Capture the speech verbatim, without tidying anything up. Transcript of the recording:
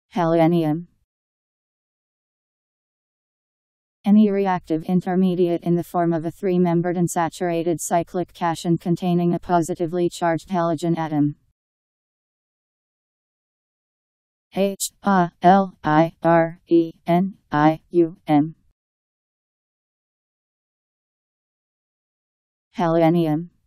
Halirenium. Any reactive intermediate in the form of a three-membered unsaturated cyclic cation containing a positively charged halogen atom. H A L I R E N I U M. Halirenium.